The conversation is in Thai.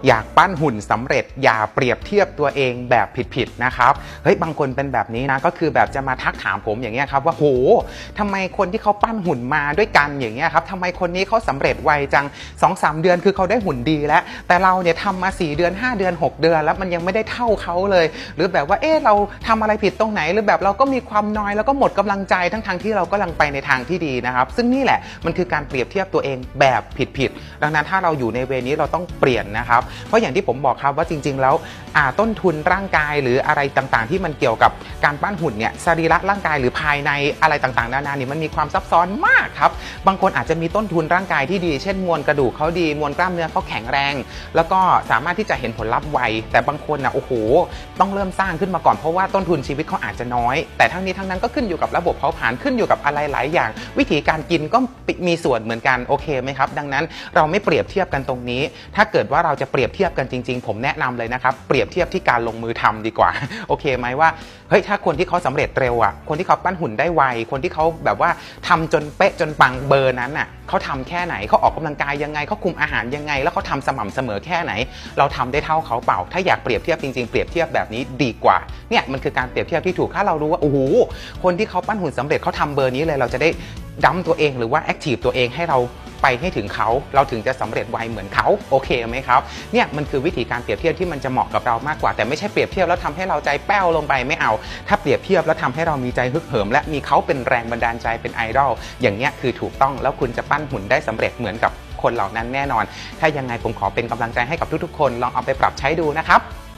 อยากปั้นหุ่นสำเร็จอย่าเปรียบเทียบตัวเองแบบผิดๆนะครับเฮ้ยบางคนเป็นแบบนี้นะก็คือแบบจะมาทักถามผมอย่างเงี้ยครับว่าโหทำไมคนที่เขาปั้นหุ่นมาด้วยกันอย่างเงี้ยครับทำไมคนนี้เขาสำเร็จไวจัง 2-3 เดือนคือเขาได้หุ่นดีแล้วแต่เราเนี่ยทำมา4 เดือน 5 เดือน 6 เดือนแล้วมันยังไม่ได้เท่าเขาเลยหรือแบบว่าเราทำอะไรผิดตรงไหนหรือแบบเราก็มีความน้อยแล้วก็หมดกำลังใจทั้งที่เรากำลังไปในทางที่ดีนะครับซึ่งนี่แหละมันคือการเปรียบเทียบตัวเองแบบผิดๆดังนั้นถ้าเราอยู่ในเวนี้เราต้องเปลี่ยนนะครับเพราะอย่างที่ผมบอกครับว่าจริงๆแล้วต้นทุนร่างกายหรืออะไรต่างๆที่มันเกี่ยวกับการปั้นหุ่นเนี่ยสรีระร่างกายหรือภายในอะไรต่างๆนานานี่มันมีความซับซ้อนมากครับบางคนอาจจะมีต้นทุนร่างกายที่ดีเช่นมวลกระดูกเขาดีมวลกล้ามเนื้อเขาแข็งแรงแล้วก็สามารถที่จะเห็นผลลัพธ์ไวแต่บางคนโอ้โหต้องเริ่มสร้างขึ้นมาก่อนเพราะว่าต้นทุนชีวิตเขาอาจจะน้อยแต่ทั้งนี้ทั้งนั้นก็ขึ้นอยู่กับระบบเผาผลาญขึ้นอยู่กับอะไรหลายอย่างวิธีการกินก็มีส่วนเหมือนกันโอเคไหมครับดังนั้นเราไม่เปรียบเทียบกันตรงนี้ถ้าเกิดว่าเราจะเปรียบเทียบกันจริงๆผมแนะนำเลยนะครับเปรียบเทียบที่การลงมือทำดีกว่าโอเคไหมว่าเฮ้ยถ้าคนที่เขาสำเร็จเร็วคนที่เขาปั้นหุ่นได้ไวคนที่เขาแบบว่าทำจนเป๊ะจนปังเบอร์นั้นเขาทำแค่ไหนเขาออกกำลังกายยังไงเขาคุมอาหารยังไงแล้วเขาทำสม่ำเสมอแค่ไหนเราทำได้เท่าเขาเปล่าถ้าอยากเปรียบเทียบจริงๆเปรียบเทียบแบบนี้ดีกว่าเนี่ยมันคือการเปรียบเทียบที่ถูกถ้าเรารู้ว่าโอ้โหคนที่เขาปั้นหุ่นสำเร็จเขาทำเบอร์นี้เลยเราจะได้ดั้มตัวเองหรือว่าแอคทีฟตัวเองให้เราไปให้ถึงเขาเราถึงจะสำเร็จไวเหมือนเขาโอเคไหมครับเนี่ยมันคือวิธีการเปรียบเทียบที่มันจะเหมาะกับเรามากกว่าแต่ไม่ใช่เปรียบเทียบแล้วทำให้เราใจแป้วลงไปไม่เอาถ้าเปรียบเทียบแล้วทำให้เรามีใจฮึกเหิมและมีเขาเป็นแรงบันดาลใจเป็นไอดอลอย่างเงี้ยคือถูกต้องแล้วคุณจะปั้นหุ่นได้สำเร็จเหมือนกับคนเหล่านั้นแน่นอนถ้ายังไงผมขอเป็นกำลังใจให้กับทุกๆคนลองเอาไปปรับใช้ดูนะครับ